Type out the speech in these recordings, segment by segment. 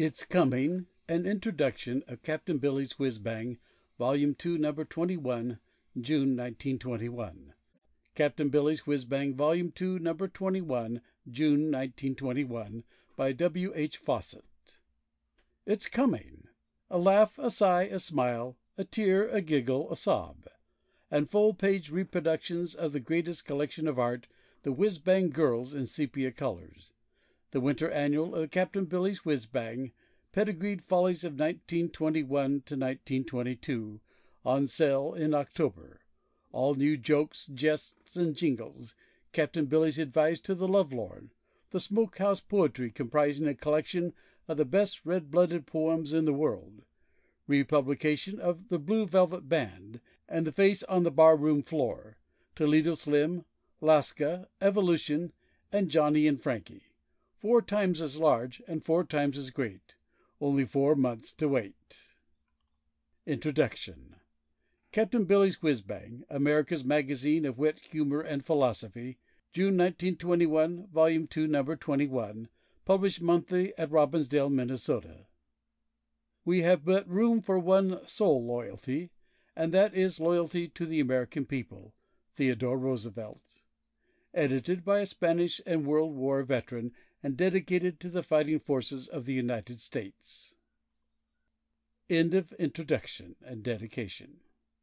It's Coming, an introduction of Captain Billy's Whiz-Bang, Volume 2, Number 21, June 1921. Captain Billy's Whiz-Bang, Volume 2, Number 21, June 1921, by W. H. Fawcett. It's coming. A laugh, a sigh, a smile, a tear, a giggle, a sob, and full-page reproductions of the greatest collection of art, the Whiz-Bang Girls in Sepia Colors. The Winter Annual of Captain Billy's Whiz-Bang, Pedigreed Follies of 1921 to 1922, on sale in October. All new jokes, jests, and jingles. Captain Billy's Advice to the Lovelorn. The Smokehouse Poetry, comprising a collection of the best red-blooded poems in the world. Republication of The Blue Velvet Band, and The Face on the Bar-Room Floor. Toledo Slim, Lasca, Evolution, and Johnny and Frankie. 4 times as large and 4 times as great. Only 4 months to wait. Introduction. Captain Billy's Whiz-Bang, America's Magazine of Wit, Humor, and Philosophy, June 1921, Volume 2, Number 21, published monthly at Robbinsdale, Minnesota. We have but room for one sole loyalty, and that is loyalty to the American people. Theodore Roosevelt. Edited by a Spanish and World War veteran, and dedicated to the fighting forces of the United States. End of introduction and dedication.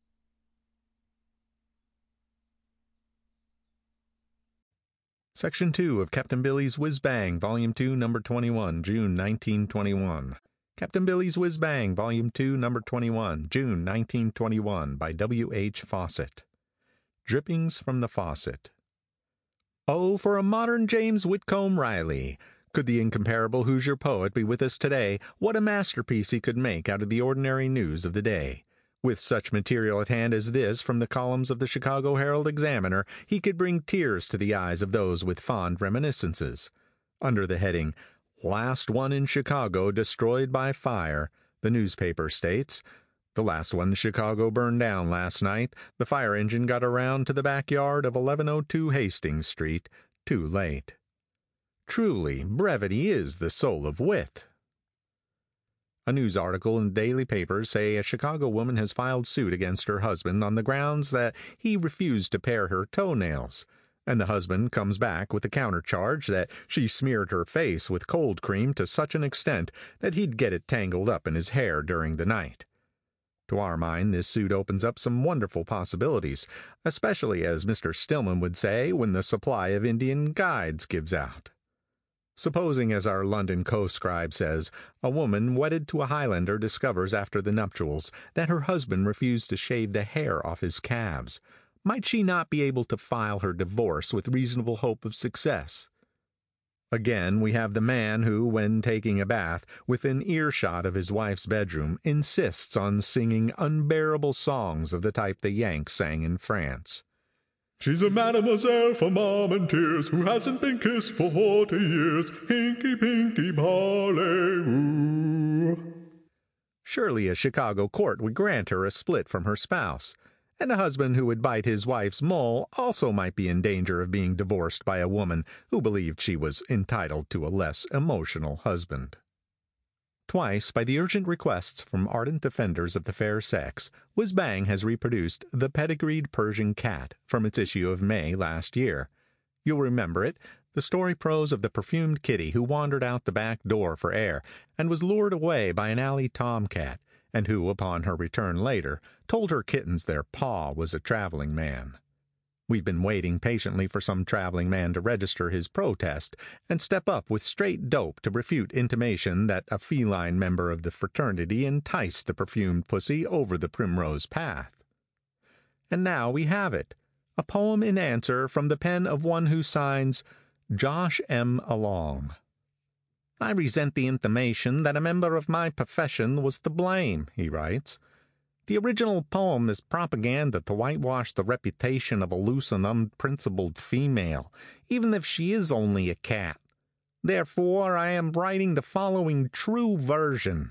Section 2 of Captain Billy's Whiz-Bang, Volume 2, Number 21, June 1921. Captain Billy's Whiz-Bang, Volume 2, Number 21, June 1921, by W. H. Fawcett. Drippings from the Faucet. Oh, for a modern James Whitcomb Riley! Could the incomparable Hoosier poet be with us today, what a masterpiece he could make out of the ordinary news of the day. With such material at hand as this from the columns of the Chicago Herald-Examiner, he could bring tears to the eyes of those with fond reminiscences. Under the heading, "Last One in Chicago Destroyed by Fire," the newspaper states, "The last one in Chicago burned down last night. The fire engine got around to the backyard of 1102 Hastings Street too late." Truly, brevity is the soul of wit. A news article in the daily papers say a Chicago woman has filed suit against her husband on the grounds that he refused to pare her toenails, and the husband comes back with a countercharge that she smeared her face with cold cream to such an extent that he'd get it tangled up in his hair during the night. To our mind, this suit opens up some wonderful possibilities, especially, as Mr. Stillman would say, when the supply of Indian guides gives out. Supposing, as our London co-scribe says, a woman wedded to a Highlander discovers after the nuptials that her husband refused to shave the hair off his calves, might she not be able to file her divorce with reasonable hope of success? Again, we have the man who, when taking a bath, within earshot of his wife's bedroom, insists on singing unbearable songs of the type the Yanks sang in France. "She's a mademoiselle for mom and tears, who hasn't been kissed for 40 years. Hinky, pinky, parlez-vous." Surely a Chicago court would grant her a split from her spouse, and a husband who would bite his wife's mole also might be in danger of being divorced by a woman who believed she was entitled to a less emotional husband. Twice, by the urgent requests from ardent defenders of the fair sex, Whiz-Bang has reproduced The Pedigreed Persian Cat from its issue of May last year. You'll remember it, the story prose of the perfumed kitty who wandered out the back door for air and was lured away by an alley tomcat, and who, upon her return later, told her kittens their paw was a traveling man. We've been waiting patiently for some traveling man to register his protest and step up with straight dope to refute intimation that a feline member of the fraternity enticed the perfumed pussy over the primrose path. And now we have it, a poem in answer from the pen of one who signs Josh M. Along. "I resent the intimation that a member of my profession was to blame," he writes. "The original poem is propaganda to whitewash the reputation of a loose and unprincipled female, even if she is only a cat. Therefore, I am writing the following true version.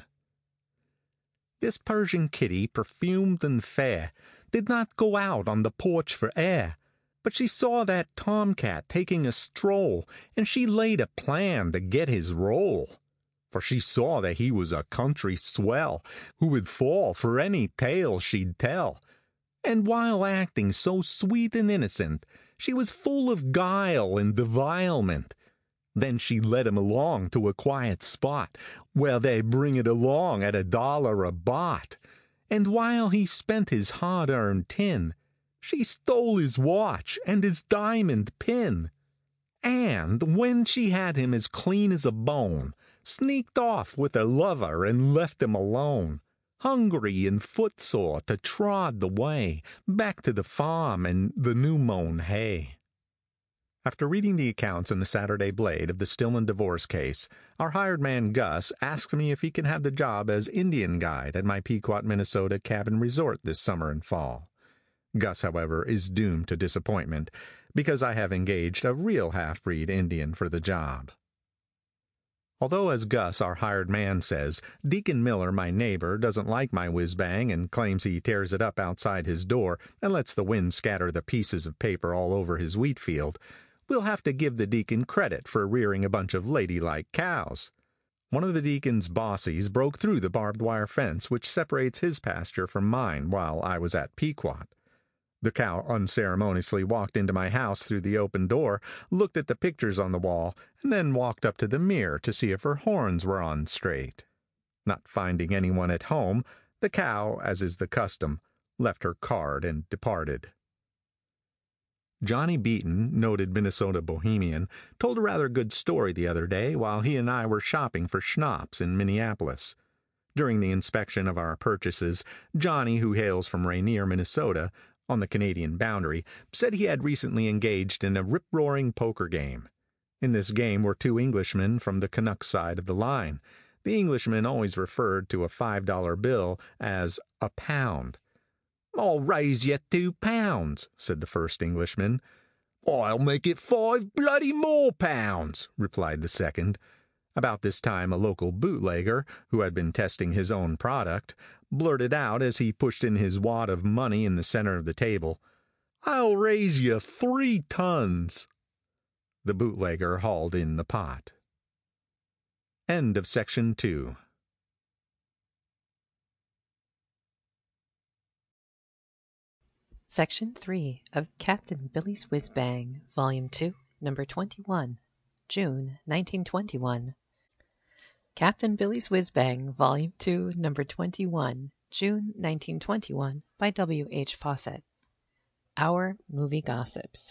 This Persian kitty, perfumed and fair, did not go out on the porch for air, but she saw that tomcat taking a stroll, and she laid a plan to get his roll. for she saw that he was a country swell who would fall for any tale she'd tell. And while acting so sweet and innocent, she was full of guile and devilement. Then she led him along to a quiet spot, where they bring it along at $1 a bot. And while he spent his hard-earned tin, she stole his watch and his diamond pin. And when she had him as clean as a bone, sneaked off with her lover and left him alone, hungry and footsore to trod the way back to the farm and the new-mown hay. After reading the accounts in the Saturday Blade of the Stillman divorce case, our hired man Gus asks me if he can have the job as Indian guide at my Pequot, Minnesota cabin resort this summer and fall. Gus, however, is doomed to disappointment because I have engaged a real half-breed Indian for the job. Although, as Gus, our hired man, says, Deacon Miller, my neighbor, doesn't like my whiz-bang and claims he tears it up outside his door and lets the wind scatter the pieces of paper all over his wheat field, we'll have to give the deacon credit for rearing a bunch of ladylike cows. One of the deacon's bossies broke through the barbed wire fence which separates his pasture from mine while I was at Pequot. The cow unceremoniously walked into my house through the open door, looked at the pictures on the wall, and then walked up to the mirror to see if her horns were on straight. Not finding anyone at home, the cow, as is the custom, left her card and departed. Johnny Beaton, noted Minnesota bohemian, told a rather good story the other day while he and I were shopping for schnapps in Minneapolis. During the inspection of our purchases, Johnny, who hails from Rainier, Minnesota, on the Canadian boundary, said he had recently engaged in a rip-roaring poker game. In this game were two Englishmen from the Canuck side of the line. The Englishman always referred to a $5 bill as a pound. "I'll raise you £2, said the first Englishman. "I'll make it 5 bloody more pounds, replied the second. About this time a local bootlegger, who had been testing his own product, blurted out as he pushed in his wad of money in the center of the table, "I'll raise you 3 tons." The bootlegger hauled in the pot. End of section 2. Section 3 of Captain Billy's Whiz-Bang, Volume 2, Number 21, June 1921. Captain Billy's Whiz-Bang, Volume 2, Number 21, June 1921, by W. H. Fawcett. Our Movie Gossips.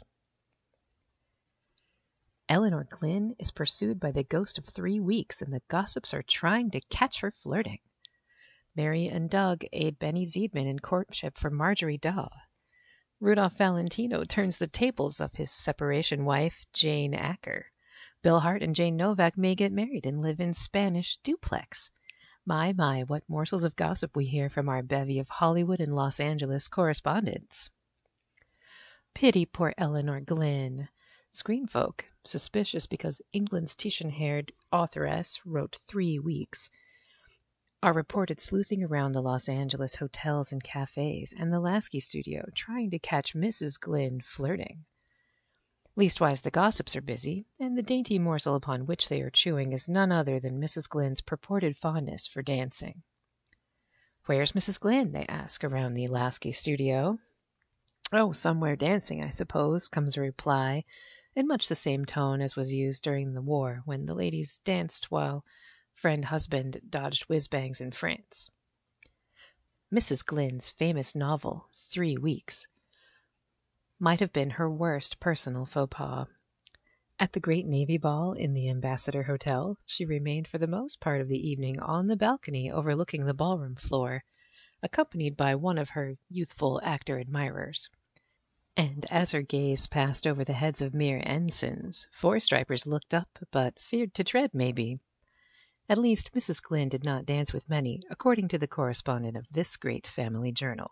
Eleanor Glynn is pursued by the ghost of 3 weeks, and the gossips are trying to catch her flirting. Mary and Doug aid Benny Zeidman in courtship for Marjorie Daw. Rudolph Valentino turns the tables of his separation wife, Jane Acker. Bill Hart and Jane Novak may get married and live in Spanish duplex. My, what morsels of gossip we hear from our bevy of Hollywood and Los Angeles correspondents. Pity poor Eleanor Glynn. Screen folk, suspicious because England's Titian-haired authoress wrote 3 weeks, are reported sleuthing around the Los Angeles hotels and cafes and the Lasky studio trying to catch Mrs. Glynn flirting. Leastwise, the gossips are busy, and the dainty morsel upon which they are chewing is none other than Mrs. Glynn's purported fondness for dancing. "Where's Mrs. Glynn?" they ask around the Lasky studio. "Oh, somewhere dancing, I suppose," comes a reply, in much the same tone as was used during the war when the ladies danced while friend-husband dodged whiz-bangs in France. Mrs. Glynn's famous novel, 3 weeks, might have been her worst personal faux pas. At the great Navy ball in the Ambassador Hotel, she remained for the most part of the evening on the balcony overlooking the ballroom floor, accompanied by one of her youthful actor admirers. And as her gaze passed over the heads of mere ensigns, 4-stripers looked up, but feared to tread, maybe. At least, Mrs. Glynn did not dance with many, according to the correspondent of this great family journal.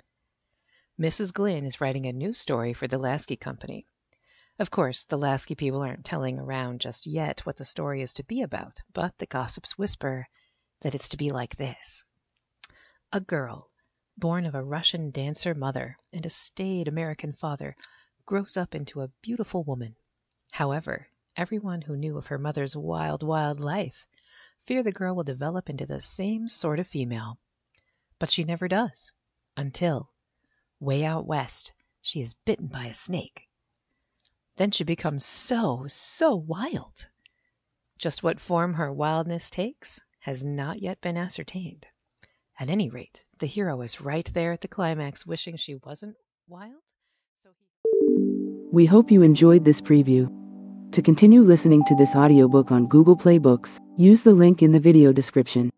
Mrs. Glynn is writing a new story for the Lasky Company. Of course, the Lasky people aren't telling around just yet what the story is to be about, but the gossips whisper that it's to be like this. A girl, born of a Russian dancer mother and a staid American father, grows up into a beautiful woman. However, everyone who knew of her mother's wild life fear the girl will develop into the same sort of female. But she never does, until, way out west, she is bitten by a snake. Then she becomes so wild. Just what form her wildness takes has not yet been ascertained. At any rate, the hero is right there at the climax wishing she wasn't wild. We hope you enjoyed this preview. To continue listening to this audiobook on Google Play Books, use the link in the video description.